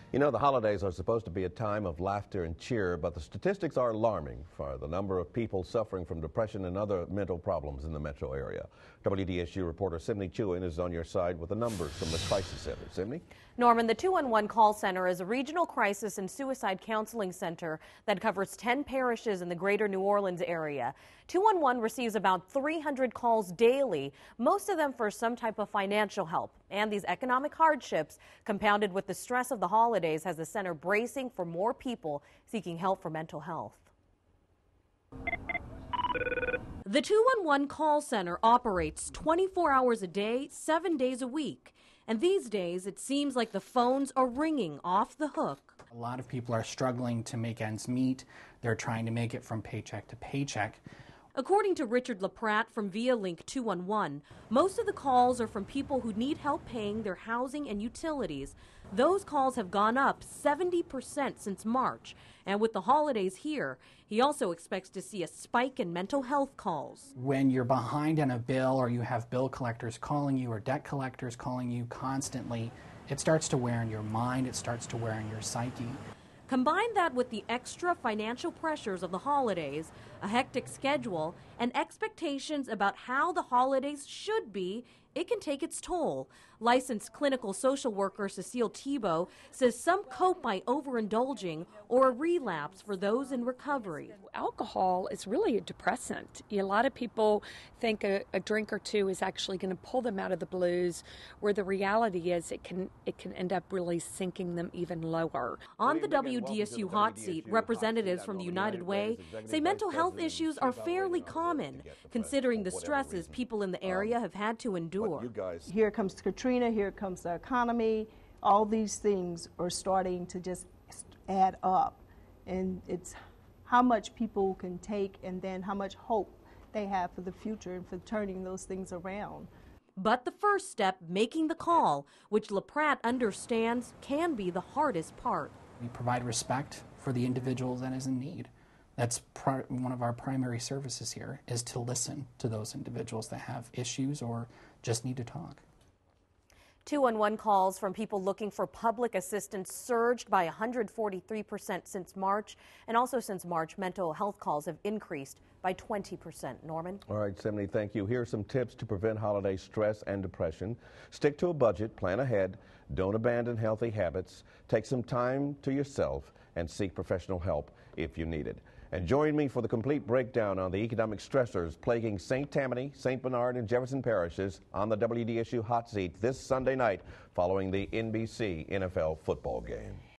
You know, the holidays are supposed to be a time of laughter and cheer, but the statistics are alarming for the number of people suffering from depression and other mental problems in the metro area. WDSU reporter Sydney Chewin is on your side with the numbers from the crisis center. Sydney? Norman, the 211 call center is a regional crisis and suicide counseling center that covers 10 parishes in the greater New Orleans area. 211 receives about 300 calls daily, most of them for some type of financial help. And these economic hardships, compounded with the stress of the holidays, has the center bracing for more people seeking help for mental health. The 211 call center operates 24 hours a day, 7 days a week. And these days, it seems like the phones are ringing off the hook. A lot of people are struggling to make ends meet. They're trying to make it from paycheck to paycheck. According to Richard LaPratt from Via Link 211, most of the calls are from people who need help paying their housing and utilities. Those calls have gone up 70% since March. And with the holidays here, he also expects to see a spike in mental health calls. When you're behind on a bill or you have bill collectors calling you or debt collectors calling you constantly, it starts to wear on your mind, it starts to wear on your psyche. Combine that with the extra financial pressures of the holidays, a hectic schedule, and expectations about how the holidays should be, it can take its toll. Licensed clinical social worker Cecile Thibault says some cope by overindulging or a relapse for those in recovery. Alcohol is really a depressant. A lot of people think a drink or two is actually going to pull them out of the blues, where the reality is it can end up really sinking them even lower. On the WDSU hot seat, representatives from the United Way say mental health issues are fairly common, considering the stresses people in the area have had to endure. Here comes Katrina, here comes the economy. All these things are starting to just add up. And it's how much people can take and then how much hope they have for the future and for turning those things around. But the first step, making the call, which LaPratt understands can be the hardest part. We provide respect for the individual that is in need. That's one of our primary services here, is to listen to those individuals that have issues or just need to talk. 211 calls from people looking for public assistance surged by 143% since March. And also since March, mental health calls have increased by 20%. Norman? All right, Sydney, thank you. Here are some tips to prevent holiday stress and depression. Stick to a budget, plan ahead, don't abandon healthy habits, take some time to yourself, and seek professional help if you need it. And join me for the complete breakdown on the economic stressors plaguing St. Tammany, St. Bernard, and Jefferson parishes on the WDSU hot seat this Sunday night following the NBC NFL football game.